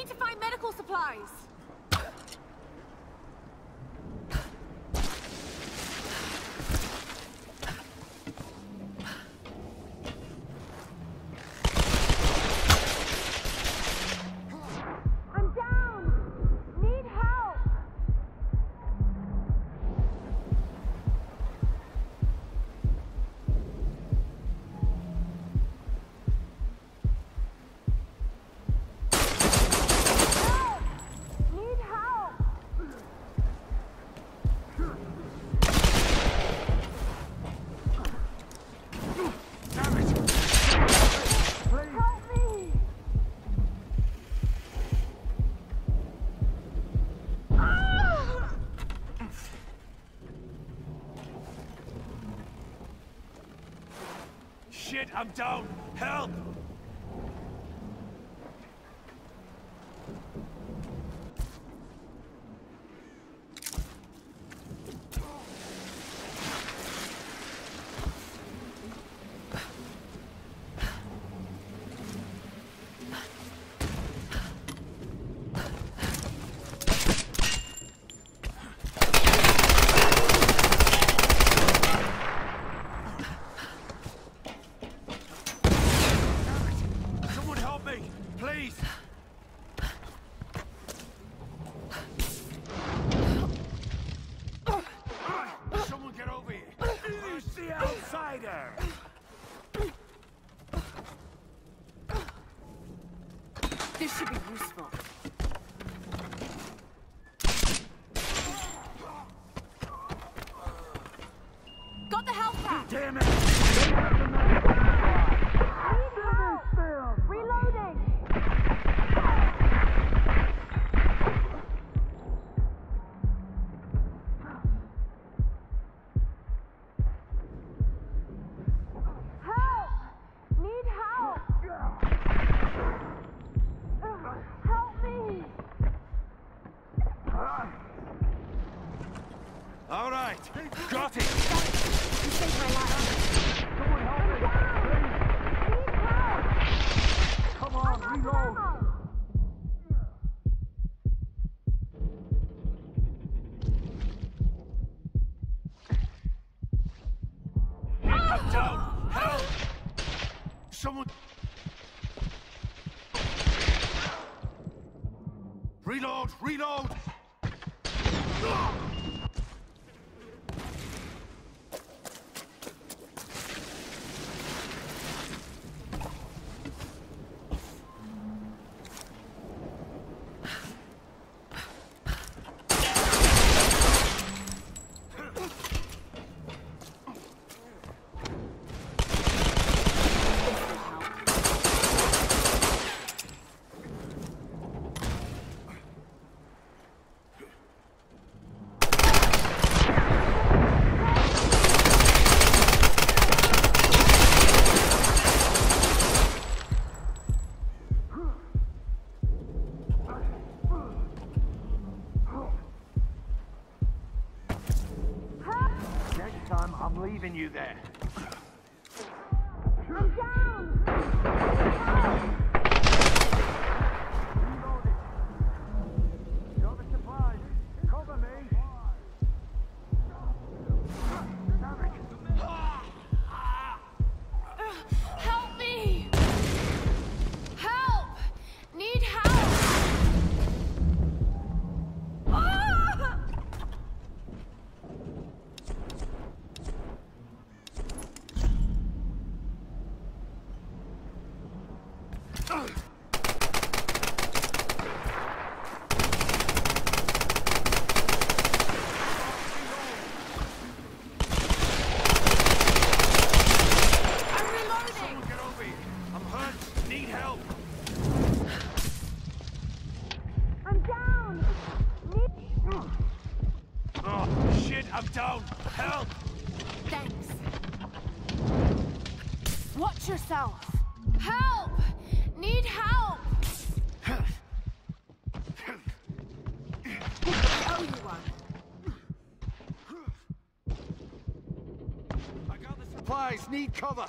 need to find medical supplies. Shit, I'm down! Help! Please! Someone get over here! Who's the outsider? This should be useful. Got the health pack! Damn it! Reloading! Help! Need help! Help me! All right, got it! You saved my life. Someone help me! Need help! Come on, reload! I'm down! Help! Someone... Reload! Reload! I'm leaving you there. I'm down! Reload it. Got the supplies. Cover me. Damn it. Help me! Help! Need help! Ah! I'm down! Help! Thanks. Watch yourself. Help! Need help! I owe you one. I got the supplies. Need cover.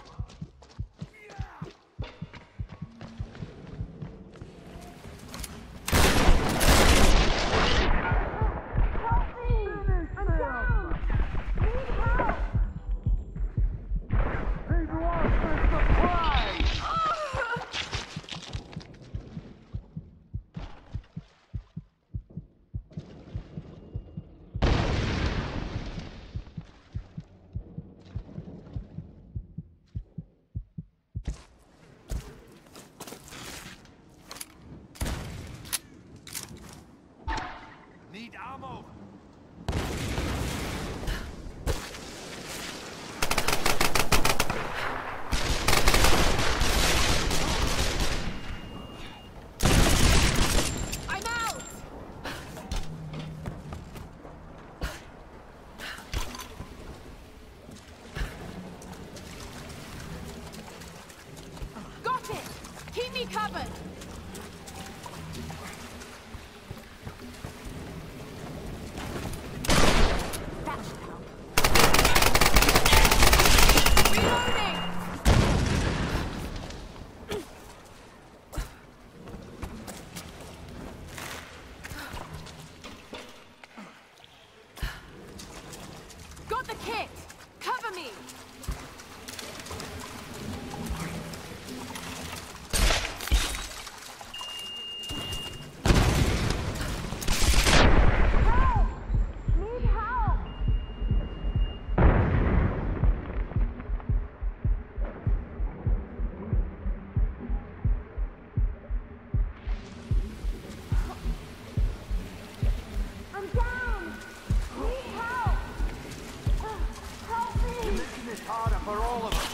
For all of us.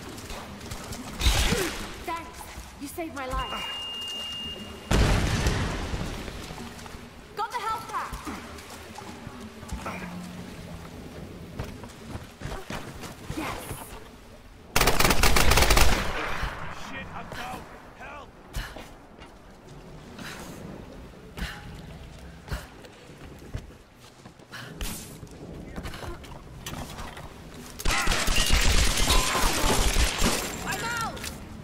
Thanks. You saved my life. Got the health pack. Yes. Shit, I'm down. Help! I'm out.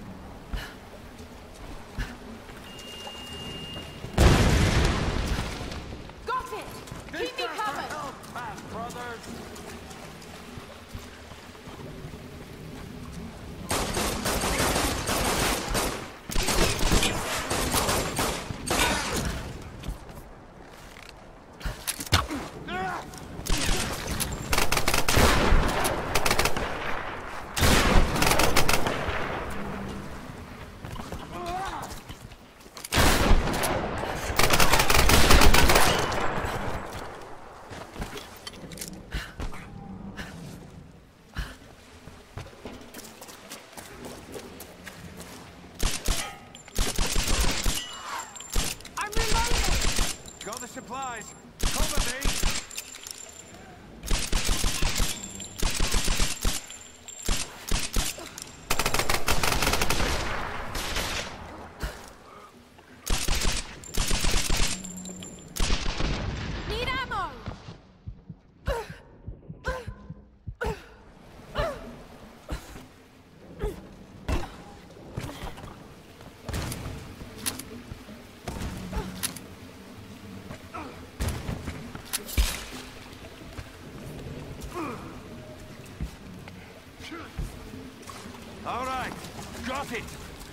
Got it. Keep me covered. Help, man, brothers! I'm reloading. Got the supplies. Cover me! Need ammo. All right, got it.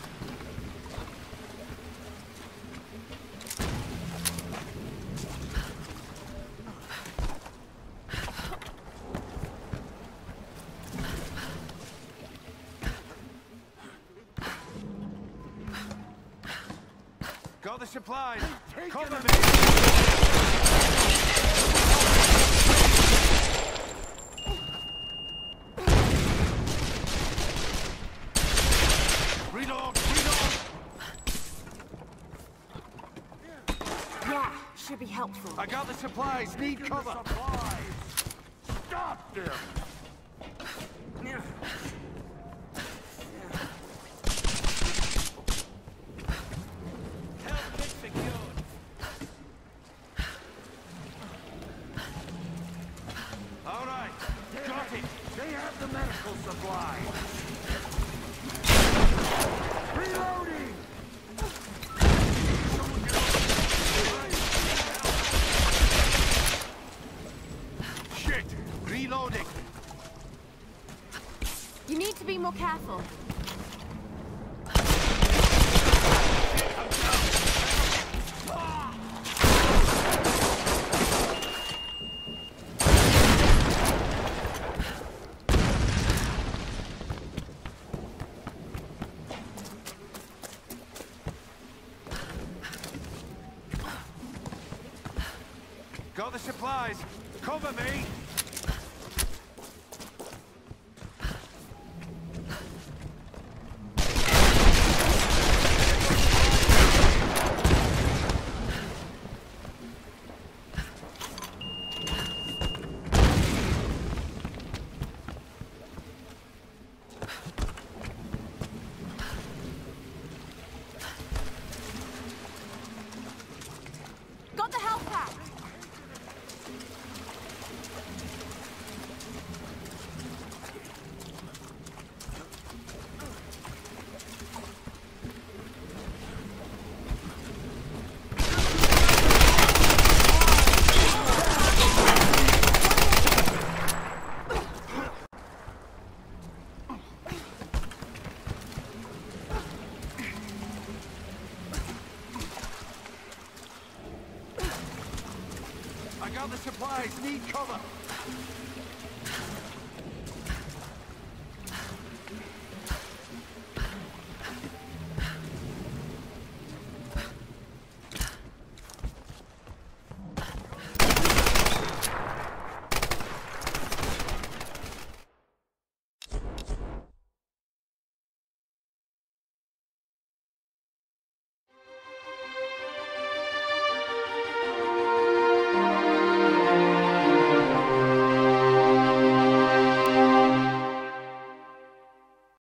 Got the supplies. Cover me. Reload, reload. Yeah, should be helpful. I got the supplies. Need cover. Stop them. Help get secured. All right, got it. They have the medical supplies. Reloading. Shit! Reloading! You need to be more careful. Got the supplies. Cover me. Got the health pack. I got the supplies. Need cover.